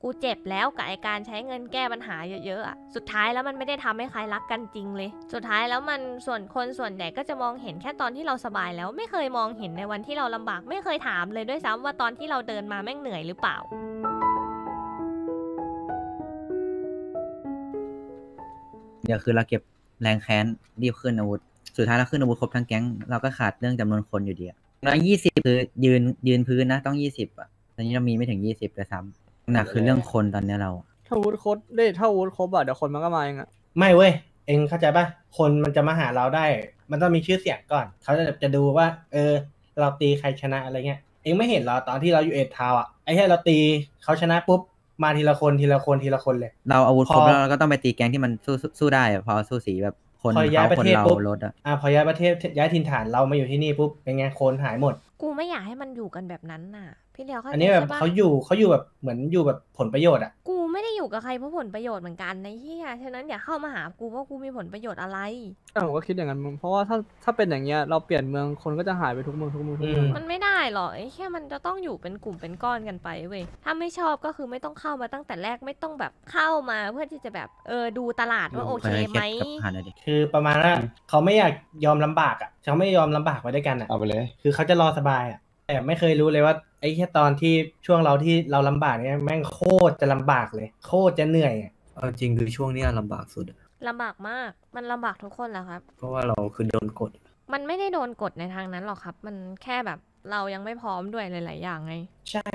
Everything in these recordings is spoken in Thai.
กูเจ็บแล้วกับไอการใช้เงินแก้ปัญหาเยอะๆอะสุดท้ายแล้วมันไม่ได้ทำให้ใครรักกันจริงเลยสุดท้ายแล้วมันส่วนใหญ่ก็จะมองเห็นแค่ตอนที่เราสบายแล้วไม่เคยมองเห็นในวันที่เราลำบากไม่เคยถามเลยด้วยซ้ำว่าตอนที่เราเดินมาแม่งเหนื่อยหรือเปล่าเดี๋ยวคือเราเก็บแรงแค้นรีบขึ้นอาวุธสุดท้ายเราขึ้นอาวุธครบทั้งแก๊งเราก็ขาดเรื่องจำนวนคนอยู่ดีอะ120คือยืนพื้นนะต้อง20อะตอนนี้เรามีไม่ถึง20เลยซ้ำหนักคือเรื่องคนตอนนี้เราถ้าอาวุธครบได้ถ้าอาวุธครบอะเดี๋ยวคนมันก็มาเองอะไม่เว้ยเองเข้าใจป่ะคนมันจะมาหาเราได้มันต้องมีชื่อเสียงก่อนเขาจะดูว่าเราตีใครชนะอะไรเงี้ยเองไม่เห็นเหรอตอนที่เราอยู่เอ็ดทาวอะไอ้แค่เราตีเขาชนะปุ๊บมาทีละคนเลยเราอาวุธครบแล้วเราก็ต้องไปตีแก๊งที่มันสู้ได้พอสู้สีแบบคนพอย้ายประเทศปุ๊บลดอะพอย้ายประเทศย้ายถิ่นฐานเรามาอยู่ที่นี่ปุ๊บเป็นไงคนหายหมดกูไม่อยากให้มันอยู่กันแบบนั้นน่ะพี่เลียวเข้าใจอันนี้แบบใช่ปะเขาอยู่แบบเหมือนอยู่แบบผลประโยชน์อ่ะกูไม่ได้อยู่กับใครเพราะผลประโยชน์เหมือนกันในที่ฉะนั้นอย่าเข้ามาหากูว่ากูมีผลประโยชน์อะไรผมก็คิดอย่างนั้นมึงเพราะว่าถ้าเป็นอย่างเงี้ยเราเปลี่ยนเมืองคนก็จะหายไปทุกเมืองมันไม่ได้หรอกไอ้แค่มันจะต้องอยู่เป็นกลุ่มเป็นก้อนกันไปเว้ยถ้าไม่ชอบก็คือไม่ต้องเข้ามาตั้งแต่แรกไม่ต้องแบบเข้ามาเพื่อที่จะแบบดูตลาดว่าโอเคไหมคือประมาณว่าเขาไม่อยากยอมลำบากอ่ะเขาไม่ยอมลำบากไว้ด้วยกันอ่ะเอาไปเลยคือเขาจะรอสบายอ่ะแต่ไม่เคยรู้เลยว่าไอ้แค่ตอนที่ช่วงที่เราลำบากเนี่ยแม่งโคตรจะลำบากเลยโคตรจะเหนื่อยอ่ะจริงคือช่วงนี้ลำบากสุดลำบากมากมันลำบากทุกคนแหละครับเพราะว่าเราคือโดนกดมันไม่ได้โดนกดในทางนั้นหรอกครับมันแค่แบบเรายังไม่พร้อมด้วยหลายๆอย่างไงใช่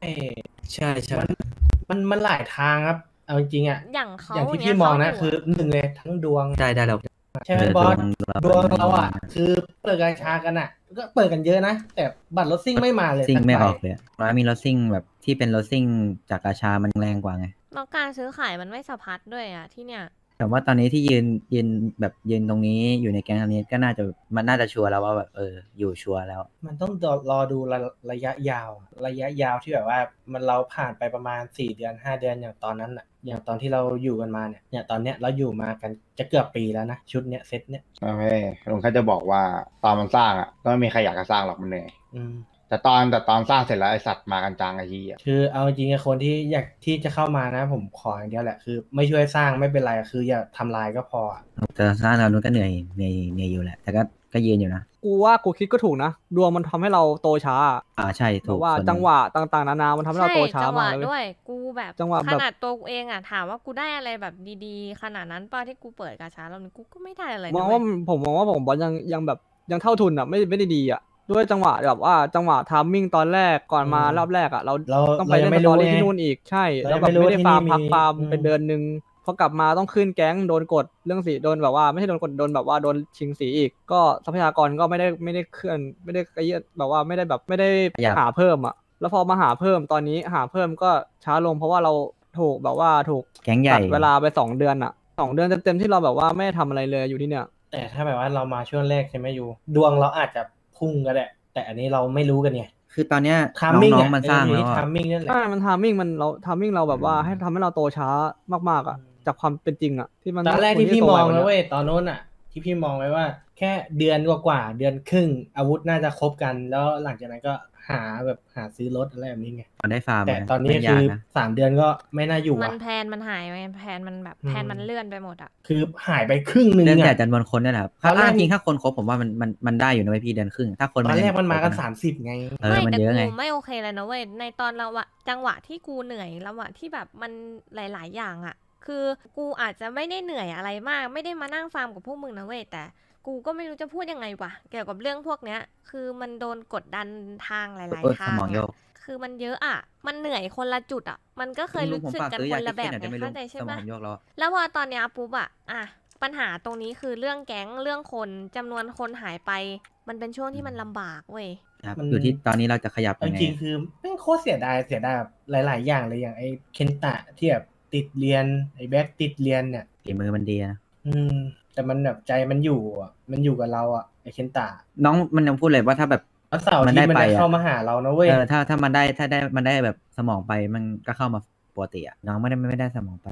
มันหลายทางครับเอาจริงอ่ะอย่างที่พี่มองนะคือหนึ่งเลยทั้งดวงได้แล้วใช่ไหมบอสดวงเราอ่ะคือเปิดการชากันอ่ะก็เปิดกันเยอะนะแต่บัตรรถซิ่งไม่มาเลยซิ่งไม่ออกเลยร้านมีรถซิ่งแบบที่เป็นรถซิ่งจากกาชามันแรงกว่าไงแล้วการซื้อขายมันไม่สะพัดด้วยอ่ะที่เนี้ยแต่ว่าตอนนี้ที่ยืนตรงนี้อยู่ในแก๊งตรงนี้ก็น่าจะชัวร์แล้วว่าแบบอยู่ชัวร์แล้วมันต้องรอดูระยะยาวที่แบบว่ามันเราผ่านไปประมาณ4 เดือน 5 เดือนอย่างตอนนั้นอ่ะอย่างตอนที่เราอยู่กันมาเนี่ยตอนเนี้ยเราอยู่มากันจะเกือบปีแล้วนะชุดเนี้ยเซตเนี้ยโอเคลุงแค่จะบอกว่าตอนมันสร้างอ่ะก็ไม่มีใครอยากจะสร้างหรอกมันเหนื่อยแต่ตอนสร้างเสร็จแล้วไอสัตว์มากันจังไอ้ที่อ่ะคือเอาจริงๆคนที่อยากที่จะเข้ามานะผมขออย่างเดียวแหละคือไม่ช่วยสร้างไม่เป็นไรคืออย่าทำลายก็พอแต่สร้างเราก็เหนื่อยอยู่แหละแต่ก็ยืนอยู่นะกูว่ากูคิดก็ถูกนะดวงมันทำให้เราโตช้าใช่ถูกว่าจังหวะต่างๆนานามันทำให้เราโตช้ามากเลยด้วยกูแบบขนาดตัวกูเองอ่ะถามว่ากูได้อะไรแบบดีๆขนาดนั้นป่ะที่กูเปิดกาชาแล้วกูก็ไม่ได้อะไรมองว่าผมบอสยังแบบยังเท่าทุนอ่ะไม่ได้ดีอ่ะด้วยจังหวะแบบว่าจังหวะทามมิ่งตอนแรกก่อนมารอบแรกอ่ะเราต้องไปเล่นสตอรี่ที่นู่นอีกใช่แล้วแบบไม่ได้ฟาร์มพักฟาร์มเป็นเดือนนึงพอกลับมาต้องขึ้นแก๊งโดนกดเรื่องสีโดนแบบว่าไม่ใช่โดนกดโดนแบบว่าโดนชิงสีอีกก็ทรัพยากรก็ไม่ได้เคลื่อนไม่ได้กระเยอะแบบว่าไม่ได้หาเพิ่มอ่ะแล้วพอมาหาเพิ่มตอนนี้หาเพิ่มก็ช้าลงเพราะว่าเราถูกแบบว่าถูกแก๊งใหญ่เวลาไป2 เดือนอ่ะ2 เดือนเต็มๆที่เราแบบว่าไม่ทำอะไรเลยอยู่ที่เนี่ยแต่ถ้าแบบว่าเรามาช่วงแรกใช่ไหมอยู่ดวงเราอาจจะพุ่งก็ได้แต่อันนี้เราไม่รู้กันไงคือตอนเนี้ยน้องๆมันสร้างแล้วทามมิ่งนั่นแหละมันทามมิ่งเราแบบว่าให้ทำให้เราโตช้ามากๆอ่ะจากความเป็นจริงอ่ะที่มันตอนแรกที่พี่มองแล้วเว้ยตอนโน้นอ่ะที่พี่มองไว้ว่าแค่เดือนกว่าเดือนครึ่งอาวุธน่าจะครบกันแล้วหลังจากนั้นก็หาซื้อรถอะไรแบบนี้ไงได้ฟาร์มแต่ตอนนี้คือ3 เดือนก็ไม่น่าอยู่มันแพนมันหายไปแพนมันแบบแพนมันเลื่อนไปหมดอ่ะคือหายไปครึ่งนึงเรื่องแต่จำนวนคนนี่แหละครับถ้าจริงถ้าคนครบผมว่ามันได้อยู่นะพี่เดือนครึ่งถ้าคนตอนแรกมันมากัน30ไงมันเยอะไงไม่โอเคเลยนะเว้ยในตอนเราอะจังหวะที่กูเหนื่อยแล้วอะที่แบบมันหลายๆอย่างอะคือกูอาจจะไม่ได้เหนื่อยอะไรมากไม่ได้มานั่งฟาร์มกับพวกมึงนะเว้ยแต่กูก็ไม่รู้จะพูดยังไงวะเกี่ยวกับเรื่องพวกเนี้ยคือมันโดนกดดันทางหลายๆทางคือมันเยอะอ่ะมันเหนื่อยคนละจุดอ่ะมันก็เคยรู้สึกกันคนละแบบไงเข้าใจใช่ปะแล้วพอตอนนี้ปุ๊บอ่ะปัญหาตรงนี้คือเรื่องแก๊งเรื่องคนจำนวนคนหายไปมันเป็นช่วงที่มันลำบากเว้ยมันอยู่ที่ตอนนี้เราจะขยับยังไงจริงๆคือแม่งโคตรเสียดายแบบหลายๆอย่างเลยอย่างไอ้เคนตะที่แบบติดเรียนไอ้แบ็คติดเรียนเนี่ยฝีมือมันดีนะแต่มันแบบใจมันอยู่กับเราอ่ะไอ้เคนตะน้องมันยังพูดเลยว่าถ้าแบบมันได้ไปเข้ามาหาเรานะเว้ยถ้ามันได้แบบสมองไปมันก็เข้ามาปกติอ่ะน้องไม่ได้สมองไปไง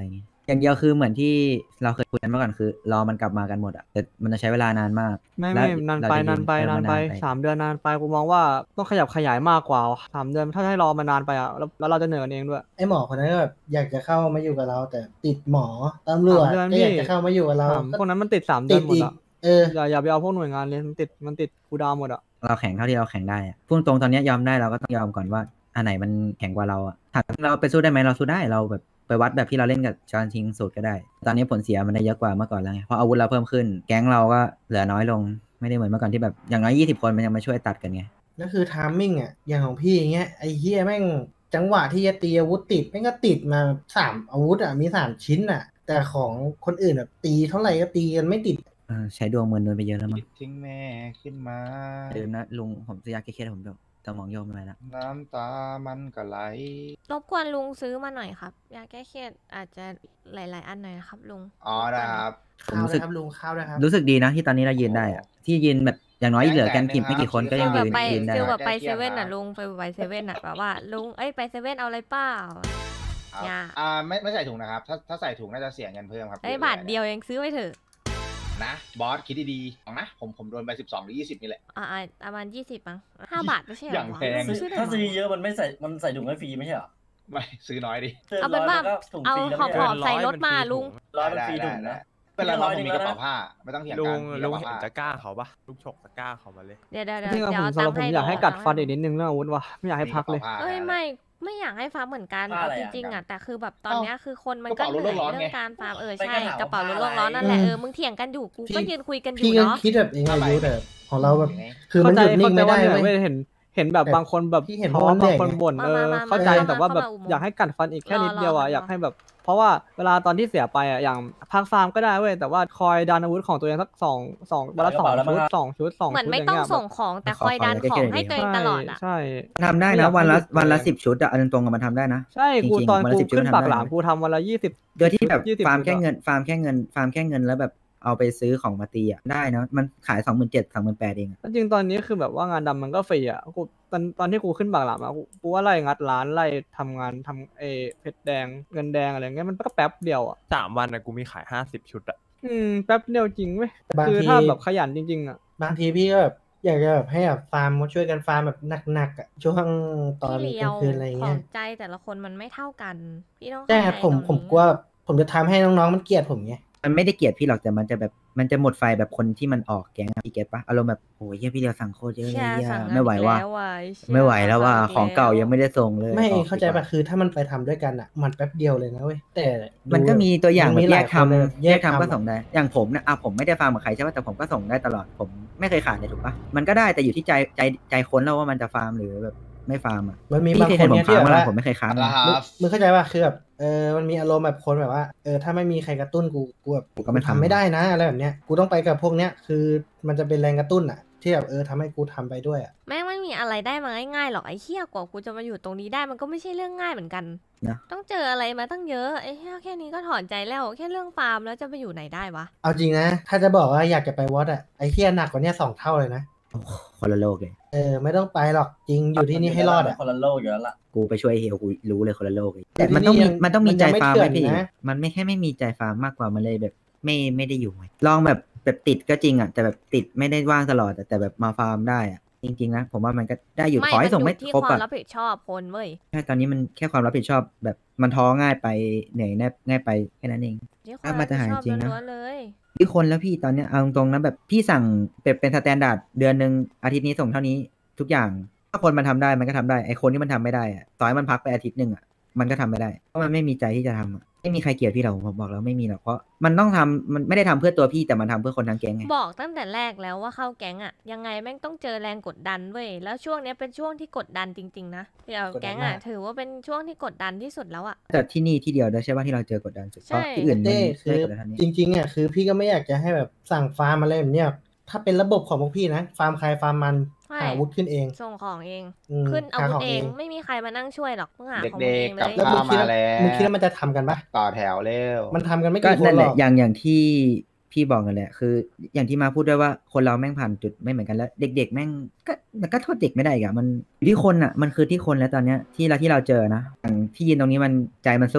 อย่างเดียวคือเหมือนที่เราเคยคุยกันเมื่อก่อนคือรอมันกลับมากันหมดอะแต่มันจะใช้เวลานานมากไม่และนานเราไปจะยืนานไปเออนานไปมั 3 เดือนนานไปกูมองว่าต้องขยับขยายมากกว่า3 เดือนถ้าให้รอมานานไปอ่ะแล้วเราจะเหนื่อยกันเองด้วยไอ้หมอคนนั้นก็แบบอยากจะเข้ามาอยู่กับเรา แต่ติดหมอตำรวจ 3 เดือนก็อยากพี่จะเข้ามาอยู่กับเราพวกนั้นมันติด3 เดืติอดนหมดอีกอ่ะเอออย่าไปเอาพวกหน่วยงานเลยมันติดกูดาวหมดอ่ะเราแข่งเท่าที่เราแข่งได้อะพูดตรงตอนเนี้ยยอมได้เราก็ต้องยอมก่อนว่าอันไหนมันแข่งกว่าเราอะถามเราไปสู้ได้ไหมเราสู้ได้เราแบบไปวัดแบบที่เราเล่นกับจอห์นชิงสูตรก็ได้ ตอนนี้ผลเสียมันได้เยอะกว่าเมื่อก่อนแล้วไงเพราะอาวุธเราเพิ่มขึ้น แก๊งเราก็เหลือน้อยลงไม่ได้เหมือนเมื่อก่อนที่แบบอย่างน้อย20 คนมันยังมาช่วยตัดกันไงแล้วคือทามมิ่งอ่ะอย่างของพี่อย่างเงี้ยไอ้เฮียแม่งจังหวะที่จะตีอาวุธติดแม่งก็ติดมา3 อาวุธอ่ะมี3 ชิ้นอ่ะ แต่ของคนอื่นแบบตีเท่าไหร่ก็ตีกันไม่ติดใช้ดวงเมินโดนไปเยอะแล้วมั้งทิ้งแม่ขึ้นมาลืมนะลุงผมซื้อยาแก้เครียดผมแบบสมองโยมไปแล้วน้ำตามันก็ไหลรบกวนลุงซื้อมาหน่อยครับยาแก้เครียดอาจจะหลาย ๆ อันหน่อยนะครับลุงอ๋อได้ครับผมข้าวรู้เลสึยกครับลุงข้าวเลยครับรู้สึกดีนะที่ตอนนี้เรายืนได้อะที่ยืนแบบอย่างน้อยเหลือกันกี่ไม่กี่คนก็ฟิยัลงแบยืบนไปยืนได้ฟิลแบบแก้ไปเครีเซยดเว่นครัอ่ะบลุงฟิลไปเซเว่นอ่ะแบบว่าลุงเอ้ยไปเซเว่นเอาอะไรเปล่าครับอย่าไม่ใส่ถุงนะครับ ถ้าใส่ถุงน่าจะเสียเงินเพิ่มครับเอ้ยบาทเดียวเองซื้อไว้เถอะนะบอสคิดดีๆเอานะผมโดนไป12 หรือ 20 นี่แหละประมาณ20มั้ง5 บาทไม่ใช่เหรออย่างวะแพงซื้อได้ถ้าเหรซื้ออเยอะมันใส่ถุงให้ฟรีไม่ใช่เหรอไม่ซื้อน้อยดิเอาเป็นว่าถุงเอาฟรีแล้วห่อไม่ห่อใช่เหรอใส่รถมาลุงร้อยเป็นฟรีถุงได้นะเป็นไรร้เราอยผมมีหนึ่กงระแล้วนะเป๋าผ้าไม่ต้องเถียงลุกังนมีกลุระงเป๋าเห็นผ้าตะกร้าเขาปะลูกฉกตะกร้าเขามาเลยเดี๋ยวจริงๆอะผมสำหรับผมอยากให้กัดฟันอีกนิดนึงเรื่องอาวุธว่ะไม่อยากให้พักเลยเอ้ยไม่อยากให้ฟาร์มเหมือนกันว่าเอาอะไรจอ่ะริงๆอ่ะแต่คือแบบตอนเนี้ยคือคนมันก็กระเป๋าเหนื่อยโลกร้อนเรื่อไงงการฟาร์มไปใช่กระกระเป๋าเป๋าผ้าโลกร้อนอะไรนั่นแหละอืมมึงเถียงกันอยู่กูก็ยืนคุยกันอพี่ยู่ก็เนาะคิดแบบเองอายุแต่ของเราแบบ คือมันเข้าหใจยุดนิ่เข้าง ใจไม่ได้ว่าเหนื่อยเว้ยเว้ยเห็นแบบบางคนแบบพี่เห็นท้อว่าเหนื่บางอยคนบ่นมาเข้าใจมาแต่ว่าแบบเข้ามาอุโมงค์อยากให้กัดฟันอีกแค่นิดเดียวอ่ะรออยากให้แบบ เพราะว่าเวลาตอนที่เสียไปอ่ะอย่างพักฟาร์มก็ได้เว้ยแต่ว่าคอยดันอาวุธของตัวเองสักสองวันละกระเป๋าแล้วมั้งชุดเหมือนชุดไม่ย่าต้องเยส่งของแต่คอยดันของให้ตัวเองตลอดอ่ะใช่ทำได้ไม่อนะยากวันละให้หยุดวันละเลย 10 ชุดอะเอาตรงๆกับมันทำได้นะใช่กูจริงๆตอนวันละกู 10 ชุดขึ้นทำปากได้หลามนะกูทำวันละ20 โดยที่แบบ 20 ฟาร์มชุดแค่อะเงินฟาร์มแค่เงินแล้วแบบเอาไปซื้อของมาตีอะได้นะมันขาย 27,000 28,000เองอะจริงๆตอนนี้คือแบบว่างานดำมันก็ฟรีอ่ะกูตอนที่กูขึ้นปากหลามอะกูว่าไล่งัดร้านไล่ทำงานทำเพชรแดงเงินแดงอะไรเงี้ยมันก็แป๊บเดียวอ่ะ 3 วันนะกูมีขาย50 ชุดอะแป๊บเดียวจริงเว้ยบางคือทีถ้าแบบขยันจริงๆอ่ะบางทีพี่ก็แบบอยากจะแบบให้แบบฟาร์มมาช่วยกันฟาร์มแบบหนักๆอ่ะช่วงตอนที่เลีกยลางวคืนอะไรขอเงี้งยใจแต่ละคนมันไม่เท่ากันพี่ต้องใช่เข้าครับใจผมตรงผมนี้กลัวแบบผมจะทำให้น้องๆมันเกลียดผมไงมันไม่ได้เกลียดพี่หรอกแต่มันจะแบบมันจะหมดไฟแบบคนที่มันออกแก๊งอะพี่เก็ตปะอารมณ์แบบโอ้ยเหี้ยพี่เดียวสั่งโคตรเยอะเลยแชร์เหี้ยสั่งงานไม่ไหวอีกว่ะแล้วว่ะเชี่ยไม่ไหวแล้วว่าสั่ของเก่าอีกแล้วยังไม่ได้ส่งเลยไม่ออกเข้าใจดีกว่ปะคือถ้ามันไปทำด้วยกันอ่ะมันแป๊บเดียวเลยนะเว้ยแต่ดูมันก็มีตัวอย่างนแบบมีแยหลายกคนเลยทำแยกทำก็อะส่งได้ อย่างผมนะผมไม่ได้ฟาร์มกับใครใช่ป่ะแต่ผมก็ส่งได้ตลอดผมไม่เคยขาดเลยถูกปะมันก็ได้แต่อยู่ที่ใจคนแล้วว่ามันจะฟาร์มหรือแบบไม่ฟาร์มอ่ะมันมีพี่บางเคยคเห็นนผมเนี่ยที่ฟาร์มแบบเมื่อไหร่ว่าผมไม่เคยค้างเอาเลละยครับมึงเข้าใจป่ะคือแบบมันมีอารมณ์แบบคนแบบว่าถ้าไม่มีใครกระตุ้นกูแบบกูก็ไม่ทำไม่ได้นะอะไรแบบเนี้ยกูต้องไปกับพวกเนี้ยคือมันจะเป็นแรงกระตุ้นอ่ะที่แบบทำให้กูทำไปด้วยอ่ะแม่งไม่มีอะไรได้มาง่ายๆหรอกไอ้เหี้ยกว่ากูจะมาอยู่ตรงนี้ได้มันก็ไม่ใช่เรื่องง่ายเหมือนกันนะต้องเจออะไรมาตั้งเยอะไอ้เหี้ยแค่นี้ก็ถอนใจแล้วแค่เรื่องฟาร์มแล้วจะไปอยู่ไหนได้วะเอาจริงนะถ้าจะบอกว่าอยากจะไปวอตอ่ะไอ้เฮียหนักกว่าเนี้ย2 เท่าเลยนะโอ้โหคนละโลกเลยไม่ต้องไปหรอกจริงอยู่ที่นี่ให้รอดอ่ะคนละโลกอยู่แล้วล่ะกูไปช่วยเฮลกูรู้เลยคนละโลกเลยแต่แต่มันต้องที่มีนี่มันต้องมีมันใจยังไม่ฟาร์มไหมเถื่อนพี่นะมันไม่แค่ไม่มีใจฟาร์มมากกว่ามันเลยแบบไม่ได้อยู่ไงลองแบบติดก็จริงอ่ะแต่แบบติดไม่ได้ว่างตลอดแต่แบบมาฟาร์มได้อ่ะจริงๆนะผมว่ามันก็ได้อยู่ขอให้ส่งไม่นยู่ที่ครบความอ่ะรับผิดชอบคนเว้ยใช่ตอนนี้มันแค่ความรับผิดชอบแบบมันท้อง่ายไปเหนื่อยง่ายไปแค่นั้นเองที่คถ้าวามมัรันบจะผิดหายชอบจริงนะล้วนๆเลยที่คนแล้วพี่ตอนเนี้ยเอาตรงๆนะแบบพี่สั่งเป็นสแตนดาร์ดเดือนหนึ่งอาทิตย์นี้ส่งเท่านี้ทุกอย่างถ้าคนมันทำได้มันก็ทำได้ไอคนที่มันทำไม่ได้อะต่อให้มันพักไปอาทิตย์หนึ่งอะมันก็ทำไม่ได้เพราะมันไม่มีใจที่จะทำอะไม่มีใครเกลียดพี่หรอกผมบอกแล้วไม่มีหรอกเพราะมันต้องทำมันไม่ได้ทำเพื่อตัวพี่แต่มันทำเพื่อคนทั้งแก๊งไงบอกตั้งแต่แรกแล้วว่าเข้าแก๊งอะยังไงแม่งต้องเจอแรงกดดันเว้ยแล้วช่วงเนี้ยเป็นช่วงที่กดดันจริงๆนะเดี๋ยวแก๊งอะถือว่าเป็นช่วงที่กดดันที่สุดแล้วอะแต่ที่นี่ที่เดียวด้วยใช่ป่ะที่เราเจอกดดันสุดเพใช่ราะที่อื่นมันเต้ไม่คือได้กดดันเท่านี้จริงๆอ่ะคือพี่ก็ไม่อยากจะให้แบบสั่งฟาร์มอะไรแบบเนี้ยถ้าเป็นระบบของพวกพี่นะฟาร์มใครฟาร์มมันใช่หาอาวุธขึ้นเองส่งของเองมขึ้นอาหวุธของเองไม่มีใครมานั่งช่วยหรอกมึงหาของมึงเด็เอก งๆเลกับยแล้วมึงคิดมาว่าแล้วมึงคิดว่ามันจะทำกันปะต่อแถวเร็วมันทำกันไม่ก็กี่คนั่นนหแหรละอกอย่างที่พี่บอกกันแหละคืออย่างที่มาพูดด้วยว่าคนเราแม่งผ่านจุดไม่เหมือนกันแล้ว เด็ก ๆ แม่งก็โทษเด็กไม่ได้อีกอะมันอยู่ที่คนอะมันคือที่คนแล้วตอนเนี้ยที่เราเจอนะอย่างที่ยืนตรงนี้มันใจมันสู้ไง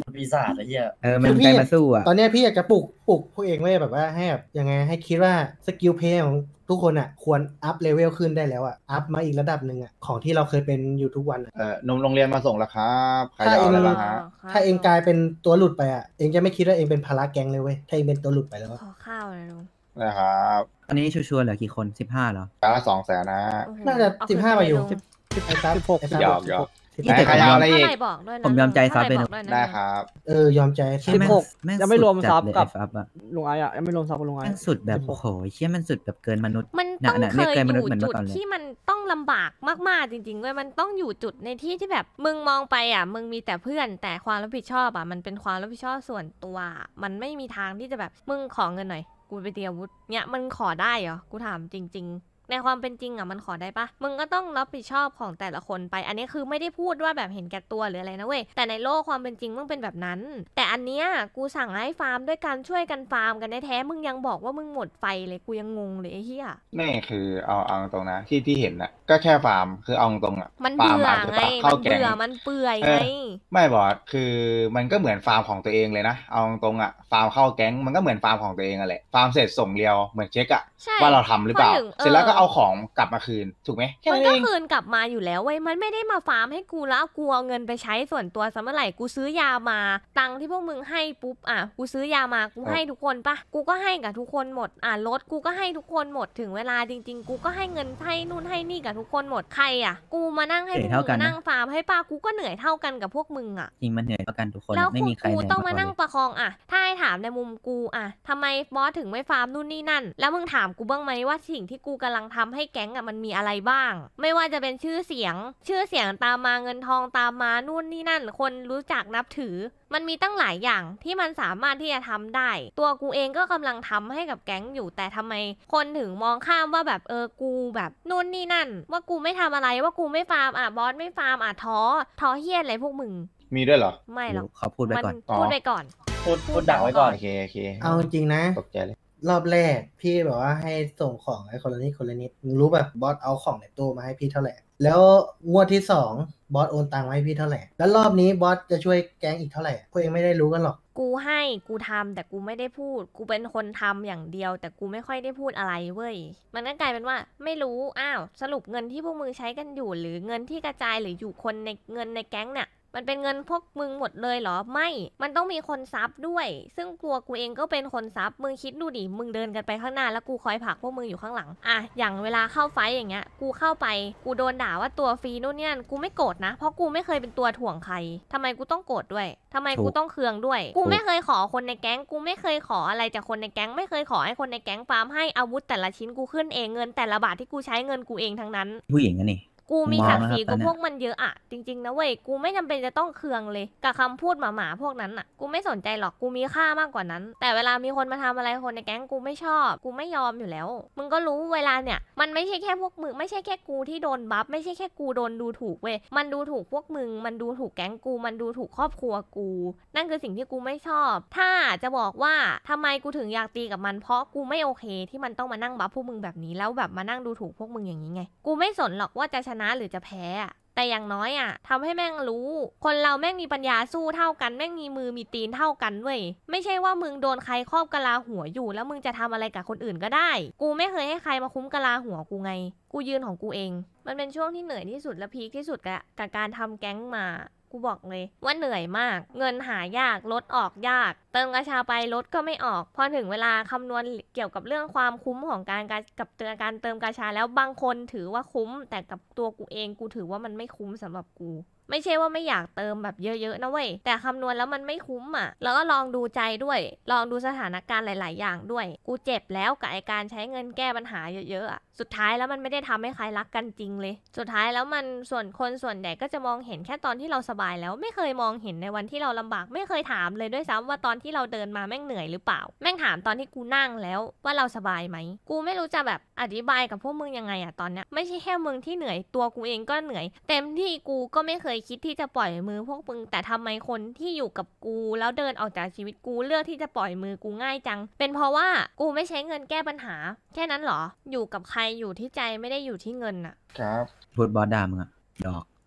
ปีศาจไอ้เหี้ยมันใจมาสู้อ่ะตอนเนี้ยพี่อยากจะปลุกพวกเองไว้แบบว่าให้แบบยังไงให้คิดว่าสกิลเพลย์ของทุกคนอ่ะควรอัพเลเวลขึ้นได้แล้วอ่ะอัพมาอีกระดับหนึ่งอ่ะของที่เราเคยเป็นอยู่ทุกวันอะนมโรงเรียนมาส่งแล้วครับใครจะเอาอะไรบ้างฮะถ้าเองกลายเป็นตัวหลุดไปอ่ะเองจะไม่คิดว่าเองเป็นภาระแก๊งเลยเว้ยถ้าเองเป็นตัวหลุดไปแล้วอะขอข้าวนะลุงนะครับตอนนี้ชัวร์ๆเหลือกี่คน15เหรอการละ200,000นะโอ้โหน่าจะเอ 15มาอยู่คืนไปลุงไอ้ซับ 16 ไอ้ซับหยอกหยอก 16 ที่แต่ใครจะเอาอะไรอีกเท่าไหร่บอกด้วยนะผมยอมใจซับเลยนะท่าไหร่บอกด้วยได้ครับยอมใจเชี่ยแม่ง 16 แม่งยังไม่รวมสุดซัจับดเลยกับไอ้ซับอ่ะลุงไอ้อะยังไม่รวมซับกับลุงไอ้แม่งสุดแบบโอ้โหเชี่ยมันสุดแบบเกินมนุษย์มันต้องน่ะเคเรียกยเกินอมนุษย์ยู่เหมือนจุเมื่ดอก่อนเลยที่มันต้องลำบากมากๆจริงๆเว้ยมันต้องอยู่จุดในที่ที่แบบมึงมองไปอ่ะมึงมีแต่เพื่อนแต่ความรับผิดชอบอ่ะมันเป็นความรับผิดชอบส่วนตัวมันไม่มีทางที่จะแบบมึงขอเงินหน่อยกูไปเตรียมอาวุธเนี่ยมันขอได้เหรอกูถามจริง ๆ ในความเป็นจริงอ่ะมันขอได้ปะมึงก็ต้องรับผิดชอบของแต่ละคนไป อันนี้คือไม่ได้พูดว่าแบบเห็นแก่ตัวหรืออะไรนะเว้ยแต่ในโลกความเป็นจริงมึงเป็นแบบนั้น แต่อันเนี้ยกูสั่งให้ฟาร์มด้วยการช่วยกันฟาร์มกันแท้ๆมึงยังบอกว่ามึงหมดไฟเลยกูยังงงเลยไอ้เหี้ยนี่คือเอาตรงนะที่เห็นนะก็แค่ฟาร์มคือเอาตรงอ่ะมันฟาร์เบื่อใช่ไงปะมัเข้าน แกงเบื่อมันเปื่อยเอไงอ ไม่บอสคือมันก็เหมือนฟาร์มของตัวเองเลยนะเอาตรงอ่ะฟาร์มเข้าแก๊งมันก็เหมือนฟาร์มของตัวเองอะแหละฟาร์มเสร็จส่งเรียวเหมือนเช็คอ่ะใช่ว่าเราทำหรือเปล่าพอถึงเสร็จแล้วก็เอาของกลับมาคืนถูกไหมแค่มันนั้นก็เองคืนกลับมาอยู่แล้วเว้ย มันไม่ได้มาฟาร์มให้กูแล้วกูเอาเงินไปใช้ส่วนตัวซะเมื่อไหร่ กูซื้อยามา ตังค์ที่พวกมึงให้ปุ๊บ อ่ะ กูซื้อยามา กูให้ทุกคนปะกูก็ให้กับทุกคนหมด อ่ะรถกูก็ให้ทุกคนหมด ถึงเวลาจริงๆ กูก็ให้เงินให้นู่นให้นี่กับทุกคนหมด ใครอ่ะ กูมานั่งให้พวกเท่ามึกันงนะนั่งฟาร์มให้ป้ากูก็เหนื่อยเท่ากันกับพวกมึงอ่ะจริงมันเหนื่อยเท่ากันทุกคนแล้วไม่มีใครกูเหนื่อยต้องกมาว่านั่งเลยประคองอ่ะ ถ้าให้ถามในมุมกูอ่ะทำไมบอสถึงไม่ฟาร์มนู่นนี่นั่น แล้วมึงถามกูบ้างไหมว่าสิ่งที่กูกำลังทำให้แก๊งอ่ะมันมีอะไรบ้าง ไม่ว่าจะเป็นชื่อเสียงตามมาเงินทองตามมานู่นนี่นั่น คนรู้จักนับถือ มันมีตั้งหลายอย่างที่มันสามารถที่จะทำได้ ตัวกูเองก็กำลังทำให้กับแก๊งอยู่ แต่ทำไมคนถึงมองข้ามว่าแบบกูแบบนู่นนี่นั่น ว่ากูไม่ทำอะไรว่ากูไม่ฟาร์มอ่ะบอสไม่ฟาร์มอ่ะท้อเฮี้ยอะไรพวกมึงมีด้วยเหรอไม่หรอกเขาพูดไว้ก่อนพูดไปก่อนพูดดักไว้ก่อนโอเคเอาจริงๆนะตกใจเลยรอบแรกพี่แบบว่าให้ส่งของไอ้คนละนิดคนละนิดมึงรู้แบบบอสเอาของในตู้มาให้พี่เท่าไหร่แล้วงวดที่2บอสโอนตังค์มาให้พี่เท่าไหร่แล้วรอบนี้บอสจะช่วยแก๊งอีกเท่าไหร่พวกเองไม่ได้รู้กันหรอกกูให้กูทำแต่กูไม่ได้พูด กูเป็นคนทำอย่างเดียว แต่กูไม่ค่อยได้พูดอะไรเว้ยมันก็กลายเป็นว่าไม่รู้อ้าวสรุปเงินที่พวกมึงใช้กันอยู่ หรือเงินที่กระจายหรืออยู่คนในเงินในแก๊งเนี่ยมันเป็นเงินพวกมึงหมดเลยเหรอไม่มันต้องมีคนซับด้วย ซึ่งตัวกูเองก็เป็นคนซับมึงคิดดูดิมึงเดินกันไปข้างหน้าแล้วกูคอยผลักพวกมึงอยู่ข้างหลังอ่ะอย่างเวลาเข้าไฟท์อย่างเงี้ยกูเข้าไปกูโดนด่าว่าตัวฟรีนู่นนี่นั่นกูไม่โกรธนะเพราะกูไม่เคยเป็นตัวถ่วงใครทำไมกูต้องโกรธด้วยทำไมกูต้องเคืองด้วยกูไม่เคยขอคนในแก๊งกูไม่เคยขออะไรจากคนในแก๊งไม่เคยขอให้คนในแก๊งฟาร์มให้อาวุธแต่ละชิ้นกูขึ้นเองเงินแต่ละบาทที่กูใช้เงินกูเองทั้งนั้นผู้หญิงอะนี่กูมีศักดิ์ศรีมองนะครับกับพวกมันเยอะอะจริงๆนะเว้ยกูไม่จำเป็นจะต้องเคืองเลยกับคำพูดหมาๆพวกนั้นอะกูไม่สนใจหรอกกูมีค่ามากกว่านั้น แต่เวลามีคนมาทำอะไรคนในแก๊งกูไม่ชอบกูไม่ยอมอยู่แล้วมึงก็รู้เวลาเนี่ยมันไม่ใช่แค่พวกมึงไม่ใช่แค่กูที่โดนบัฟไม่ใช่แค่กูโดนดูถูกเว้ยมันดูถูกพวกมึงมันดูถูกแก๊งกูมันดูถูกครอบครัวกู นั่นคือสิ่งที่กูไม่ชอบ ถ้าจะบอกว่าทำไมกูถึงอยากตีกับมันเพราะกูไม่โอเคที่มันต้องมานั่งบัฟพวกมึงแบบนี้แล้วแบบมานั่งดูถูกพวกมึงอย่างนี้ไงกูไม่สนหรอกว่าจะชนะหรือจะแพ้แต่อย่างน้อยอ่ะทำให้แม่งรู้ คนเราแม่งมีปัญญาสู้เท่ากันแม่งมีมือมีตีนเท่ากันเว้ยไม่ใช่ว่ามึงโดนใครครอบกะลาหัวอยู่แล้วมึงจะทำอะไรกับคนอื่นก็ได้กูไม่เคยให้ใครมาคุ้มกะลาหัวกูไงกูยืนของกูเองมันเป็นช่วงที่เหนื่อยที่สุดและพีคที่สุดกับการทำแก๊งมากูบอกเลยว่าเหนื่อยมากเงินหายากรถออกยากเติมกระชาไปรถก็ไม่ออกพอถึงเวลาคำนวณเกี่ยวกับเรื่องความคุ้มของการเติมกระชาแล้วบางคนถือว่าคุ้มแต่กับตัวกูเองกูถือว่ามันไม่คุ้มสำหรับกูไม่ใช่ว่าไม่อยากเติมแบบเยอะๆนะเว้ยแต่คำนวณแล้วมันไม่คุ้มอ่ะแล้วก็ลองดูใจด้วยลองดูสถานการณ์หลายๆอย่างด้วยกูเจ็บแล้วกับไอการใช้เงินแก้ปัญหาเยอะๆอ่ะสุดท้ายแล้วมันไม่ได้ทำให้ใครรักกันจริงเลยสุดท้ายแล้วมันส่วนใหญ่ก็จะมองเห็นแค่ตอนที่เราสบายแล้วไม่เคยมองเห็นในวันที่เราลำบากไม่เคยถามเลยด้วยซ้ำว่าตอนที่เราเดินมาแม่งเหนื่อยหรือเปล่าแม่งถามตอนที่กูนั่งแล้วว่าเราสบายไหมกูไม่รู้จะแบบอธิบายกับพวกมึงยังไงอะตอนเนี้ยไม่ใช่แค่มึงที่เหนื่อยตัวกูเองก็เหนื่อยเต็มที่กูก็ไม่เคยคิดที่จะปล่อยมือพวกมึงแต่ทำไมคนที่อยู่กับกูแล้วเดินออกจากชีวิตกูเลือกที่จะปล่อยมือกูง่ายจังเป็นเพราะว่ากูไม่ใช้เงินแก้ปัญหาแค่นั้นเหรออยู่กับใครอยู่ที่ใจไม่ได้อยู่ที่เงินอะครับพูดบอสด่ามึงอะดอกไ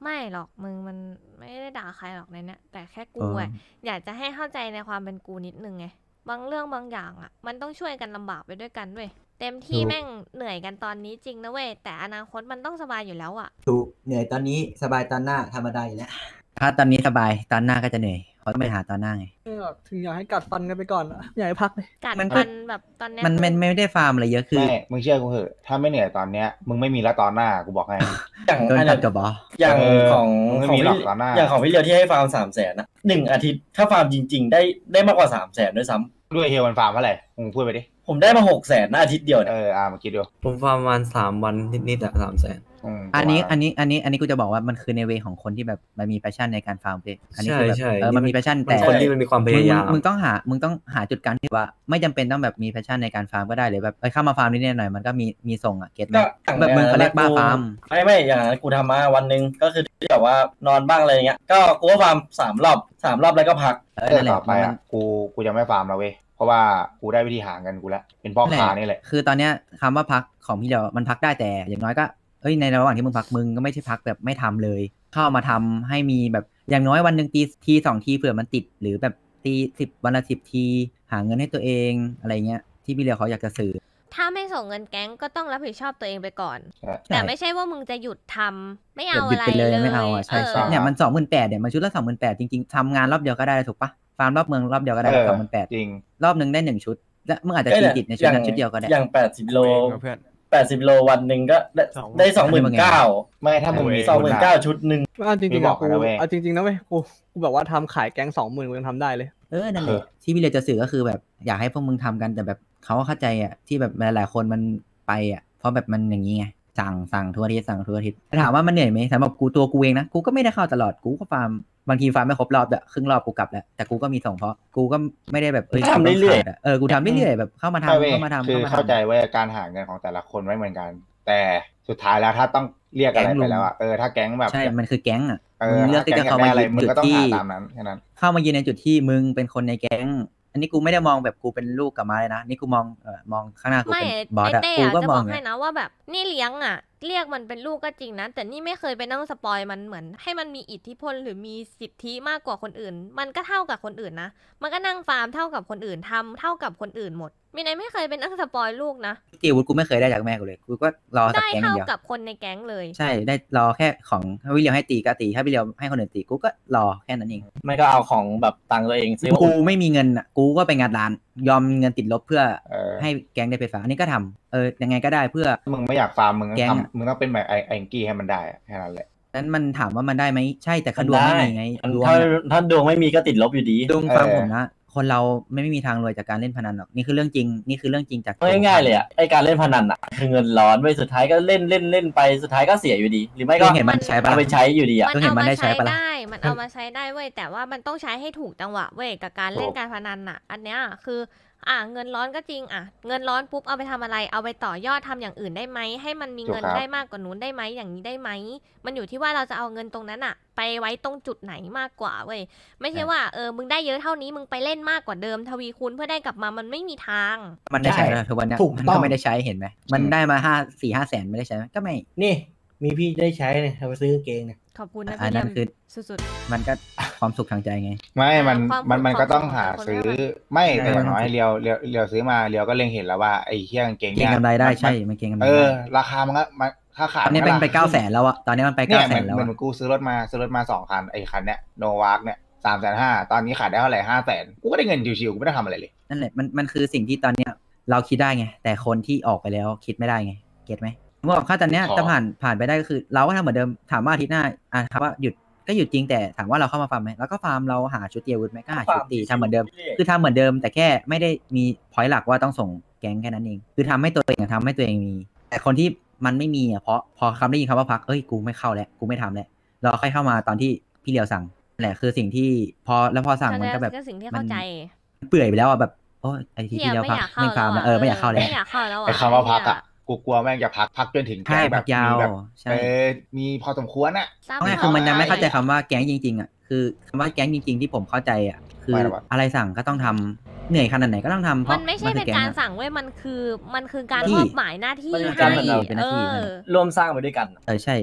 ไม่หรอกมึงมันไม่ได้ด่าใครหรอกในเนี้ยแต่แค่กูเอออะอยากจะให้เข้าใจในความเป็นกูนิดนึงไงบางเรื่องบางอย่างอะมันต้องช่วยกันลำบากไปด้วยกันเว้ยเต็มที่แม่งเหนื่อยกันตอนนี้จริงนะเว้ยแต่อนาคตมันต้องสบายอยู่แล้วอะถูกเหนื่อยตอนนี้สบายตอนหน้าธรรมดาอยู่แล้วถ้าตอนนี้สบายตอนหน้าก็จะเหนื่อยเขาต้องไปหาตอนหน้าไงถึงอยากให้กัดฟันกันไปก่อนอะอยากให้พักเลยกัดมันฟันแบบตอนเนี้ยมันคือไม่ได้ฟาร์มอะไรเยอะคือไม่มึงเชื่อกูเหอะถ้าไม่เหนื่อยตอนเนี้ยมึงไม่มีแล้วตอนหน้ากูบอกให้อย่างโดนอันกันั้ดนกับบออย่างเออของมันไม่ของมีหรอกพี่ตอนหน้าอย่างของพี่เลียวที่ให้ฟาร์ม300,000นะ1 อาทิตย์ถ้าฟาร์มจริง ๆ ได้มากกว่า300,000ด้วยซ้ำด้วยเฮลมันฟาร์มเท่าไหร่มึงพูดไปดิผมได้มา600,000นะอาทิตย์เดียวเอเนี่ยอมาคิดดูผมฟาร์มประมาณ3 วันนิดๆอะ300,000 อันนี้กูจะบอกว่ามันคือในเวของคนที่แบบมันมีแพชชั่นในการฟาร์มเว้ยอันนี้ใช่คือแบบใช่มันมีแพชชั่นมันแต่คนที่มันมีความพยายามมึงต้องหาจุดกลางที่ว่าไม่จำเป็นต้องแบบมีแพชชั่นในการฟาร์มก็ได้หรือแบบเข้ามาฟาร์มนิดหน่อยมันก็มีส่งอะเก็ตไหมก็อย่างแบบมึงเขาเรียกบ้าฟาร์มไม่อย่างนั้นกูทำมาวันหนึ่งก็คือที่แบบว่านอนบ้างอะไรอย่างเงี้ยก็กูก็ฟาร์ม3 รอบแล้วก็พักนั่นแหละต่อไปอ่ะกูจะไม่ฟาร์มแล้วเว้ยเพราะว่ากูได้วิธีหาเงินกูแล้วเป็นพ่อค้านี่แหละคือตอนเนี้ยคำว่าพักของพี่เดียวมันพักได้แต่อย่างน้อยก็ในระหว่างที่มึงพักมึงก็ไม่ใช่พักแบบไม่ทำเลย เข้ามาทำให้มีแบบอย่างน้อยวันหนึ่งตีที2 ทีเผื่อมันติดหรือแบบตีวันละ10 ทีหาเงินให้ตัวเองอะไรเงี้ยที่พี่เดียวเขาอยากจะสื่อถ้าไม่ส่งเงินแก๊งก็ต้องรับผิดชอบตัวเองไปก่อนใช่แต่ไม่ใช่ว่ามึงจะหยุดทำไม่เอาหยุอะดไรไปเลยไม่เอาอ่ะใช่เออเนี่ยมัน28,000เนี่ยมันชุดละ28,000จริงๆทำงานรอบเดียวก็ได้ถูกปะฟาร์มรอบเมืองรอบเดียวก็ได้28,000 จริงรอบหนึ่งได้1 ชุดและมึงอาจจะตีติดในชุดนั้นชุดเดียวก็ได้อย่าง80 โลเพื่อน 80 โลวันหนึ่งก็ได้ 29,000 ไม่ถ้ามึงมี 29,000ชุดหนึ่งจริงๆไม่บอะอกกูนะเว้ยเอาจริงๆนะเว้ยกูแบบว่าทำขายแก๊ง20,000กูยังทำได้เลยนั่นแหละที่พี่เลยจะสื่อก็คือแบบอยากให้พวกมึงทำกันแต่แบบเขาก็เข้าใจอ่ะที่แบบหลายๆคนมันไปอ่ะเพราะแบบมันอย่างนี้ไงสั่งทุกอาทิตย์ถามว่ามันเหนื่อยไหมสำหรับกูตัวกูเองนะกูก็ไม่ได้เข้าตลอดกูก็ฟาร์มบางทีฟาร์มไม่ครบรอบอะครึ่งรอบกูกลับแล้วแต่กูก็มีส่งเพราะกูก็ไม่ได้แบบทำเรื่อยๆกูทำเรื่อยๆแบบเข้ามาทำไม่เว้ยเข้ามาทำคือเข้าใจว่าการหาเงินของแต่ละคนไม่เหมือนกัน แต่สุดท้ายแล้วถ้าต้องเรียกอะไรไปแล้วอะถ้าแก๊งแบบใช่มันคือแก๊งอ่ะเอมึองเลือกที่จะถ้เข้าแก๊งมาอะไรยืนมึงจุดก็ต้องที่หาตามนั้นแค่นั้นเข้ามายืนในจุดที่มึงเป็นคนในแก๊ง อันนี้กูไม่ได้มองแบบกูเป็นลูกกับมาเลยนะนี่กูมองข้างหน้ากูไม่เป็นบอสไออะเต้กูอะก็จะมบออง กไงให้นะว่าแบบนี่เลี้ยงอะเรียกมันเป็นลูกก็จริงนะแต่นี่ไม่เคยไปนั่งสปอยมันเหมือนให้มันมีอิทธิพลหรือมีสิทธิมากกว่าคนอื่น มันก็เท่ากับคนอื่นนะมันก็นั่งฟาร์มเท่ากับคนอื่นทำเท่ากับคนอื่นหมดมีนายไม่เคยไปนั่งสปอยลูกนะจีวุฒิกูไม่เคยได้จากแม่กูเลยกูก็รอจากได้แก๊งอเท่าย่างเดียวกับคนในแก๊งเลยใช่ได้รอแค่ของถ้าวิลเลียมให้ตีก็ตีถ้าวิลเลียมให้คนอื่นตีกูก็รอแค่นั้นเองไม่ก็เอาของแบบตังค์ตัวเองซื้อกูไม่มีเงินอ่ะกูก็ไปงานร้านยอมเงินติดลบเพื่อให้ให้แก๊งได้ไปฟ้าอันนี้ก็ทำยังไงก็ได้เพื่อมึงไม่อยากฟาร์มมึงแก๊งทำมึงต้องเป็นแบบไอ้กี้ให้มันได้อะแค่นั้นแหละนั้นมันถามว่ามันได้ไหมใช่แต่คือดวงไม่มีไงดวงถ้าดวงไม่มีก็ติดลบอยู่ดีดวงฟังผมนะคนเราไม่มีทางรวยจากการเล่นพนันหรอกนี่คือเรื่องจริงนี่คือเรื่องจริงจากง่ายๆเลยอ่ะไอการเล่นพนันอ่ะคือเงินร้อนไว้สุดท้ายก็เล่นไปสุดท้ายก็เสียอยู่ดี หรือไม่ก็เห็นมันใช้ปะเอาไปใช้อยู่ดีอ่ะก็เห็นมันได้ใช้ปะล่ะมันเอามาใช้ได้เว้ยแต่ว่ามันต้องใช้ให้ถูกจังหวะเว้ยกับการเล่นการพนันอ่ะ อันเนี้ยคือเงินร้อนก็จริงเงินร้อนปุ๊บเอาไปทำอะไรเอาไปต่อยอดทำอย่างอื่นได้ไหมให้มันมีเงินได้มากกว่านู้นได้ไหมอย่างนี้ได้ไหมมันอยู่ที่ว่าเราจะเอาเงินตรงนั้นไปไว้ตรงจุดไหนมากกว่าเว้ยไม่ใช่ว่ามึงได้เยอะเท่านี้มึงไปเล่นมากกว่าเดิมทวีคูณเพื่อได้กลับมามันไม่มีทางมันได้ใช้แล้วทุกวันเนี้ยถูกมันต้อก็งไม่ได้ใช้เห็นไหมมันได้มา4-5 แสนไม่ได้ใช้ไหมก็ไม่นี่มีพี่ได้ใช้เนี่ยเอาไปซื้อกางเกงเนี่ยขอบคุณนะอันพี่นั้เลี่ยนมคือสุดมันก็ความสุขทางใจไงไม่มันความมันก็ต้องหาความซื้อความไม่แต่อย่างใช่น้อยเรียวซื้อมาเรียวก็เล็งเห็นแล้วว่าไอ้เหี้ยกางเกงเก่งเนี่ยกำไรได้มันใช่มันเก่งกำไรเอได้อราคามันก็มันถ้าขาดตอนนี้เป็นไป900,000แล้วอะตอนนี้มันไปเนี่ย 900,000แล้วเหมือะอนกูซื้อรถมา2 คันไอ้คันเนี้ยโนวาร์กเนี่ย350,000ตอนนี้ขายได้เท่าไหร่500,000กูก็ได้เงินชิวๆกูไม่ได้ทำอะไรเลยนั่นแหละมันคือสิ่งที่ตอนเนี้ยเราคิดได้ไงแต่คนที่ออกไปแล้วคิดไม่ได้ไงเก็ตไหมเมื่อค่าตอนเนี้ยจะผ่านไปได้ก็คือเราก็ทำเหมือนเดิมถามว่าอาทิตย์หน้าถามว่าหยุดก็หยุดจริงแต่ถามว่าเราเข้ามาฟาร์มไหมเราก็ฟาร์มเราหาชุดเตียวุธไหมก็หาชุดตีทำเหมือนเดิมคือทำเหมือนเดิมแต่แค่ไม่ได้มีพอยต์หลักว่าต้องส่งแก๊งแค่นั้นเองคือทำให้ตัวเองทำให้ตัวเองมีแต่คนที่มันไม่มีเพราะพอคำได้ยินคำว่าพักกูไม่เข้าแล้วกูไม่ทำแล้วเราค่อยเข้ามาตอนที่พี่เลียวสั่งนั่นแหละคือสิ่งที่พอสั่งมันก็แบบก็สิ่งที่เข้าใจเปื่อยไปแล้วอ่ะแบบโอ้ไอที่พี่พี่เลียวไม่พักอยากเข้าไม่ฟาร์มแล้วไม่อยากเข้าแล้วไม่อยากเข้าแล้วไอ้คำว่าพักอ่ะกูกลัวแม่งจะพักจนถึงใช่แก๊งแบพับกยาวมีแบบใช่มีพอสมควรอ่ะเอาไงคือมันยังไม่เข้าใจคำว่าแก๊งจริงๆอ่ะคือคำว่าแก๊งจริงๆที่ผมเข้าใจอ่ะคือไม่หรอกวะอะไรสั่งก็ต้องทำเหนื่อยขนาดไหนก็ต้องทำเพมัราะนไม่ใช่คืเป็อน แก๊งการอะสั่งเว้ยมันคือการที่มอบหมายหน้าที่มันเป็นให้การเหมือนเราเป็นหน้าที่เออร่วมสร้างไปด้วยกันใช่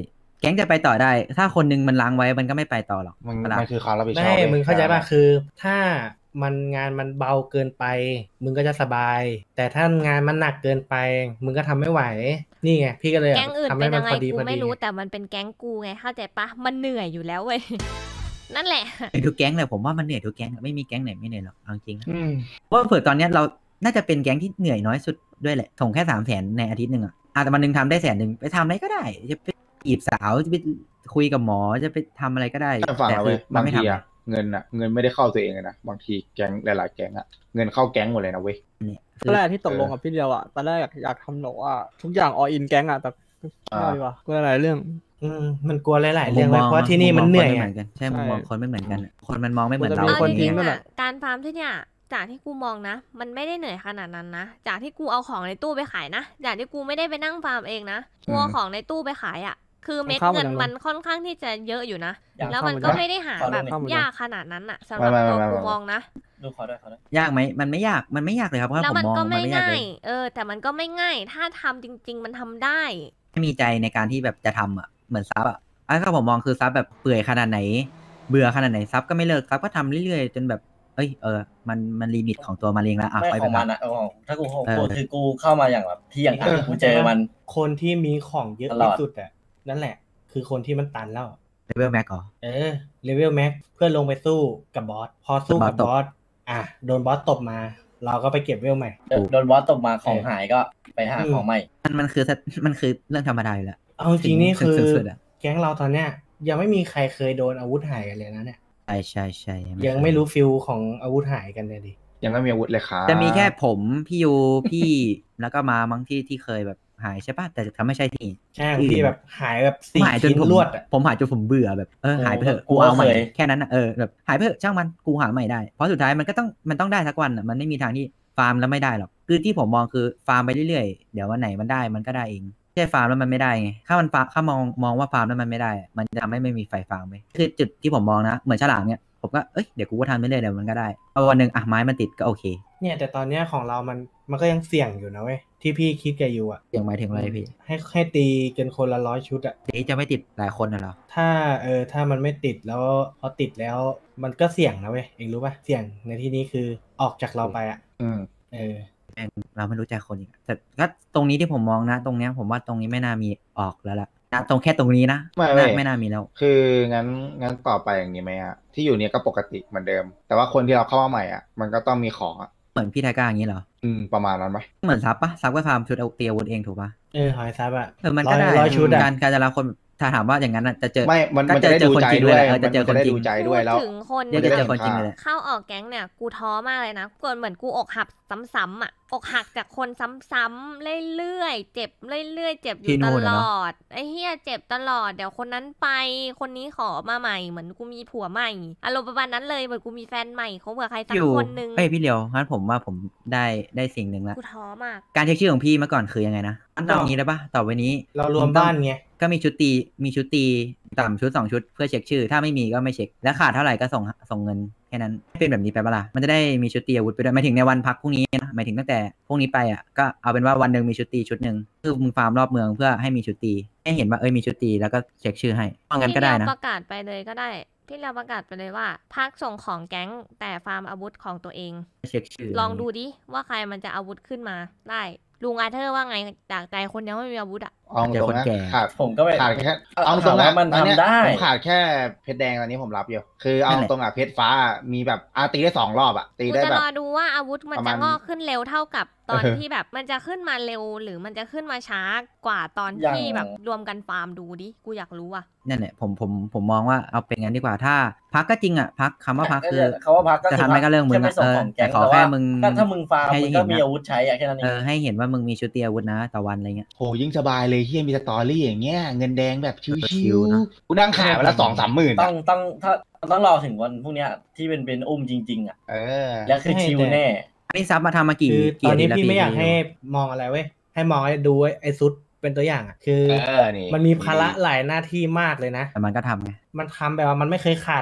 แก๊งจะไปต่อได้ ถ้าคนนึงมันล้างไว้มันก็ไม่ไปต่อหรอกมันเวลามันคือความรับผิดชอบไม่ว้ยมึงเข้าใจป่ะคือ ถ้ามันงานมันเบาเกินไป มึงก็จะสบาย แต่ถ้างานมันหนักเกินไป มึงก็ทำไม่ไหว นี่ไงพี่ก็เลยแก๊งอื่นทำเป็ให้นมัยันงไงพอดีกูพอไม่ดีรู้แต่มันเป็นแก๊งกูไงเข้าใจปะมันเหนื่อยอยู่แล้วเว้ย นั่นแหละเหนื่อยทุกแก๊งเลยผมว่ามันเหนื่อยทุกแก๊งไม่มีแก๊งไหนไม่เหนื่อยหรอกเอาจริงอืมเพราะว่าเผื่อตอนเนี้ยเราน่าจะเป็นแก๊งที่เหนื่อยน้อยสุดด้วยแหละส่งแค่300,000ในอาทิตย์หนึ่งอ่ะแต่วันหนึงทำได้100,000ไปทำอะไรก็ได้จะไปจีบสาวจะไปคุยกับหมอจะไปทำอะไรก็ได้แต่ฝั่งแต่เราคืเว้อย มับาน งไม่ทีทำอะเงินไม่ได้เข้าตัวเองเลยนะบางทีแก๊งหลายๆแก๊งอะเงินเข้าแก๊งหมดเลยนะเว้ยเนี่ยตอนแรกที่ตกลงกับพี่เดียวอ่ะตอนแรกอยากทำหนูว่าทุกอย่างออินแก๊งอ่ะแต่ไม่เอาดีกว่าก็หลายเรื่องมันกลัวหลายๆเรื่องไว้เพราะที่นี่มันเหนื่อยมุมมงคอะไม่เหมือนกันใช่ใช่มุมมองคนไม่เหมือนกันอะคนมันมองไม่เหมือนเรามีเอาคนจทิ้ริงงด้วยๆแหอะละการฟาร์มที่เนี่ยจากที่กูมองนะ มันไม่ได้เหนื่อยขนาดนั้นนะจากที่กูเอาของในตู้ไปขายนะจากที่กูไม่ได้ไปนั่งฟาร์มเองนะกูเอาของในตู้ไปขายอ่ะคือเม็ดเข้าเงินเหมือนกันมันค่อนข้างที่จะเยอะอยู่นะอยากแล้วมันเข้าเหมือนกันก็ไม่ได้หาขอดูแบบหน่อยเข้าเหมือนกันยากขนาดนั้นอ่ะสำหรับตัวกูมองนะดูเขาด้วยเขาด้วยยากไหมมันไม่ยากเลยครับเพราะว่าแล้วผมมันมองก็มันไม่ไม่ยากง่าเลย ยแต่มันก็ไม่ง่าย ถ้าทำจริง ๆ มันทำได้ไม่มีใจในการที่แบบจะทำอ่ะเหมือนซับอ่ะไอ้ก็ผมมองคือซับแบบเปื่อยขนาดไหน เบื่อขนาดไหนซับก็ไม่เลิกซับก็ทำเรื่อยๆจนแบบเอ้ยมันลิมิตของตัวมันเองแล้วอ่ะไม่ไปของแบมับนอะของถ้ากูเออคือกูเข้ามาอย่างแบบที่อย่างกูเจอมันคนที่มีของเยอะตลอที่ดสุดอะนั่นแหละ คือคนที่มันตันแล้วเลเวลแม็กเหรอเลเวลแม็กเพื่อลงไปสู้กับบอสพอสู้กับบตบบอสโดนบอสตบมา เราก็ไปเก็บเวลใหม่โดนบอสตกมาของหายก็ไปหาของใหม่มันคือเรื่องธรรมดาอยู่แล้วเอาจริงๆนี่คือสุดๆอะแก๊งเราตอนเนี้ยยังไม่มีใครเคยโดนอาวุธหายกันเลยนะเนี่ยใช่ยังไม่รู้ฟิลของอาวุธหายกันเลยดิยังไม่มีอาวุธเลยครับจะมีแค่ผมพี่ยูพี่แล้วก็มามั้งที่เคยแบบหายใช่ป่ะแต่ถ้าไม่ใช่ที่ใช่ของพี่แบบหายแบบ4 หายจนชิ้นผมรวดอะผมหายจนผมเบื่อแบบหายไปเถอะกูกูเอาใหม่ก็เคยแค่นั้นอ่ะแบบหายไปเถอะช่างมันกูหาใหม่ได้เพราะสุดท้ายมันต้องได้สักวันอ่ะมันไม่มีทางที่ฟาร์มแล้วไม่ได้หรอกคือที่ผมมองคือฟาร์มไปเรื่อยๆเดี๋ยววันไหนมันได้มันก็ได้เองไม่ใช่ฟาร์มแล้วมันไม่ได้ไงถ้ามันฟาร์มถ้ามองว่าฟาร์มแล้วมันไม่ได้อะมันจะทำให้ไม่มีไฟฟาร์มไปคือจุดที่ผมมองนะเหมือนฉลามเนี่ยผมก็เดี๋ยวกูก็ทำไปเรื่อยเดี๋ยวมันก็ได้พอวันหนึ่งไม้มันติดก็โอเคเนี่ยแต่ตอนเนี้ยของเรามันก็ยังเสี่ยงอยู่นะเว้ยที่พี่คิดกับยูอะอย่างหมายถึงอะไรพี่ให้ตีกันคนละ100 ชุดอะเดี๋ยวจะไม่ติดหลายคนน่ะเหรอถ้ามันไม่ติดแล้วพอติดแล้วมันก็เสี่ยงนะเว้ยเองรู้ป่ะเสี่ยงในที่นี้คือออกจากเราไปอะอืมเราไม่รู้จักคนอีกอะแต่ก็ตรงนี้ที่ผมมองนะ ตรงเนี้ยผมว่าตรงนี้ไม่น่ามีออกแล้วล่ะนะตรงแค่ตรงนี้นะไม่เว้ยไม่น่ามีแล้วคืองั้นต่อไปอย่างนี้ไหมอะที่อยู่เนี่ยก็ปกติเหมือนเดิม แต่ว่าคนที่เราเข้ามาใหม่อะมันก็ต้องมีของอะเหมือนพี่ไทก้าอย่างนี้เหรอประมาณนั้นไหมเหมือนซับปะซับก็ฟาร์มชุดเอาเตียวุธเองถูกปะหอยซับอะมันก็ได้ร้อยชุดอะการจะรับคนถ้าถามว่าอย่างนั้นอะจะเจอไม่มันก็จะได้เจอดูคนใจจริงด้ด้ววย ยแหละจะเจอมัคนจะได้จริงดูใจด้วยแล้วพูดถึงคนเดี๋ยวจะเจอคนจริงเลยแหละเข้าออกแก๊งเนี่ยกูท้อมากเลยนะเกิดเหมือนกูอกหักซ้ำๆอ่ะอกหักจากคนซ้ำๆเรื่อยๆเจ็บเรื่อยๆเจ็บอยู่ตลอดไอ้เหี้ยเจ็บตลอดเดี๋ยวคนนั้นไปคนนี้ขอมาใหม่เหมือนกูมีผัวใหม่อารมณ์ประมาณนั้นเลยเหมือนกูมีแฟนใหม่เขาเผื่อใครสักอยู่คนนึงพี่เลียวงั้นผมว่าผมได้สิ่งหนึ่งแล้วกูท้อมากการเช็คชื่อของพี่เมื่อก่อนคือยังไงนะอันตอนนี้ได้ปะต่อไปนี้เรารวมบ้านไงก็มีชุดตีต่ำชุด2ชุดเพื่อเช็คชื่อ ถ้าไม่มีก็ไม่เช็คแล้วขาดเท่าไหร่ก็ส่งเงินแค่นั้นให้เป็นแบบนี้ไปปะล่ะมันจะได้มีชุดตีอาวุธไปด้วยหมายถึงในวันพักพรุ่งนี้นะหมายถึงตั้งแต่พรุ่งนี้ไปอ่ะก็เอาเป็นว่าวันหนึ่งมีชุดตีชุดหนึ่งคือมึงฟาร์มรอบเมืองเพื่อให้มีชุดตีให้เห็นว่ามีชุดตีแล้วก็เช็คชื่อให้เอางั้นก็ได้นะพี่เราประกาศไปเลยก็ได้พี่เราประกาศไปเลยว่าพักส่งของแก๊งแต่ฟาร์มอาวุธของตัวเองเช็คชื่อลองดูดิว่าใครมันจะอาวุธขึ้นมาได้ลุงอาเธอร์ว่าไงจากใจคนยังไม่มีอาวุธอ่ะเอาตรงนะขาดผมก็ไม่ขาดแค่เอาเอาตรงนะถามว่ามันตอนเนี้ยทำได้ผมขาดแค่เพชรแดงตอนนี้ผมรับอยู่คือเอาตรงอะเพชรฟ้ามีแบบตีได้2 รอบอะตีกูได้จะแบบรอดูว่าอาวุธมันประมาจะณงอกขึ้นเร็วเท่ากับตอนเออที่แบบมันจะขึ้นมาเร็วหรือมันจะขึ้นมาช้ากว่าตอนอย่างที่แบบรวมกันฟาร์มดูดิกูอยากรู้อ่ะนั่นแหละผมมองว่าเอาเป็นงั้นดีกว่าถ้าพักก็จริงอ่ะพักคำว่าพักคือเขาว่าพักก็จะทำอะไรก็เรื่องมึงแค่อะไม่ส่งของแก๊งแต่ขอแต่แค่ว่ามึงถ้ามึงฟาร์มให้มึงเห็ก็นนะมีอาวุธใช้อะแค่นั้นเองให้เห็นว่ามึงมีชุดตีอาวุธนะต่อวันอะไรเงี้ยโหยิ่งสบายเลยเฮียมีสตอรี่อย่างเงี้ยเงินแดงแบบชิชิววๆนะๆกูนั่งขายวันละ2-3 หมื่นต้องถ้าต้องรอถึงวันพวกเนี้ยที่เป็นอุ้มจริงๆอ่ะเออแล้วคือชิวแน่อันนี้ซับมาทำมากี่คือตอนนี้าทิตย์แล้วพี่ไม่อยากพี่ให้มองอะไรเว้ยให้มองให้ดูไอ้ซุดเป็นตัวอย่างอ่ะคือนี่มันมีภาระหลายหน้าที่มากเลยนะแต่มันก็ทำไงมันทำแบบว่ามันไม่เคยขาดเลยอ่ะ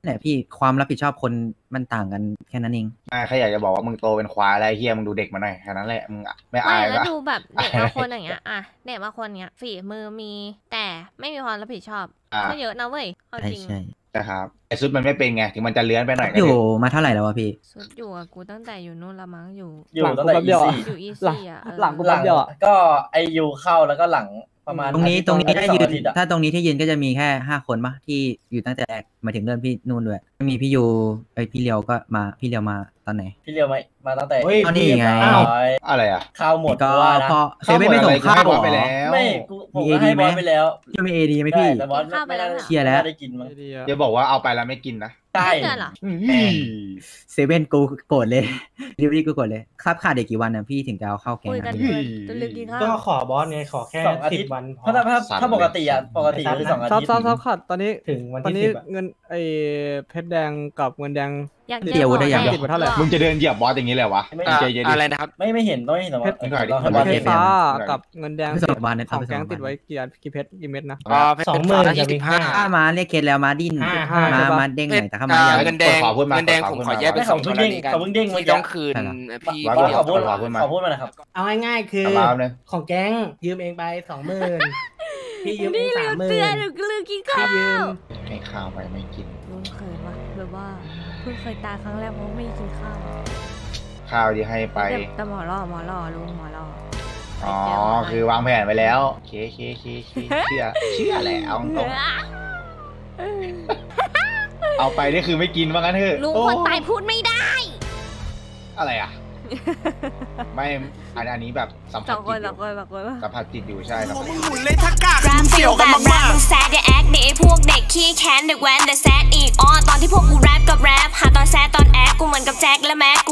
แหละพี่ความรับผิดชอบคนมันต่างกันแค่นั้นเองแค่อยากจะบอกว่ามึงโตเป็นควายอะไรเฮียมึงดูเด็กมาหน่อยแค่นั้นแหละมึงไม่อาไม่ยแล้วก็ดูแบบเด็กบางคนอย่างเงี้ยอ่ะเด็กบางคนเงี้ยฝีมือมีแต่ไม่มีความรับผิดชอบก็เยอะนะเว้ยเอาจริงใช่นะครับไอซุดมันไม่เป็นไงถึงมันจะเลื้อนไปหน่อยก็อยู่เถอะมาเท่าไหร่แล้ววะพี่สุดอยู่กับกูตั้งแต่อยู่นู่นละมั้งอยู่อยู่ตั้งแต่หลังกูแป๊บเดียวอะอีอยู่อีหลังซี่อ่ะหลังกูหแป๊ลับงเดียวอะก็ไอยูเข้าแล้วก็หลังประมาณตรงนี้อาทิตย์ถ้ายืสองนอาทิตย์อะถ้าตรงนี้ที่ยืนก็จะมีแค่5 คนปะที่อยู่ตั้งแต่แรกมาถึงเริ่มพี่นู่นด้วยไม่มีพี่ยูพี่เลียวก็มาพี่เลียวมาตอนไหนพี่เรียวมาตั้งแต่เฮ้ยเอานี่ไงอ้าวอะไรอ่ะข้าวหมดก็ว่านะพอเซเว่นไม่ส่งข้าวบอสไปแล้วไม่กูผมมีก็ให้ AD บอสไหมไปแล้วยังมีเอดีไหมพี่แต่บอสไม่ได้เคลียร์แล้วไม่ได้กินมั้งไม่ดีอะจะบอกว่าเอาไปแล้วไม่กินนะใช่ไม่เกินเหรอเซเว่นกูโกรธเลยดิวรี่กูโกรธเลยครับขาดเด็กกี่วันนะพี่ถึงจะเอาเข้าแกงคุยกันอะเลยจะลึกกินข้าวก็ขอบอสไงขอแค่ 2 อาทิตย์ 10 วันพอเพราะถ้าปกติอ่ะปกติคือ2 อาซับทิตย์ซับขัดตอนนี้ถึงวันตอนที่นี้ 10อะเงินไอ้เพชรแดงกับเงินแดงอยากเดี๋ยวได้ยังติดไว้เท่าไหร่มึงจะเดินเหยียบบอสอย่างนี้เลยวะไม่ใจเย็นดิอะไรนะครับไม่เห็นต้องไม่เห็นหรอกเพชรต้องไม่ให้บอสเพชรเห็นฟ้าเดี๋ยวกับเงินแดงไม่ส่งวันเนี่ยของเอาไปส่งแก๊งวันติดไว้กี่เพชรกี่เม็ดนะ 20,000จะมีถ้ามาเรียกเคสแล้วมาดิ้นห้ามาเด้งหน่อยแต่ถ้ามายังเงินแดงขอพูดมาเงินแดงขอผมพูดขอมาแยกเป็นไม่สเขาองกเพิ่งรเด้งณีกันเขาเพิ่งเด้งเมื่อที่กี้ต้องคืนใช่เหรอพี่ว่าพี่เดียวเขาพูดขอพูดมาเขาพูดมาหน่อยครับเอาง่ายๆคือเอามาเลยของแก๊งยืมเองไป 20,000 พี่ยืมเองเตือน 30,000 หรือลืมกินข้าพี่ยืวมให้ข้าวไปไม่กินลุงเคยปะแบบว่าเพิ่งเคยตายครั้งแรกเพราะไม่กินข้าวข้าวที่ให้ไปแต่หมอรอลุงหมอรออ๋อ คือวางแผนไปแล้วเคเชื่อแหละเอาตรงเอาไปนี่คือไม่กินว่างั้นเถอะลุงคนตายพูดไม่ได้อะไรอ่ะ ไม่อันนี้แบบสัมสผัสองคจินตอยู่ สัมผัสจิตอยู่ใช่สัมผัสจิตแรปฟิลแบบแรปมึงแซดอย่าแอคดิไอ้พวกเด็กขี้แค้นเด็กแว้นแต่แซดอีกตอนที่พวกกูแรปกับแรปหาตอนแซดตอนแอคกูเหมือนกับแจ็คและแม็กกู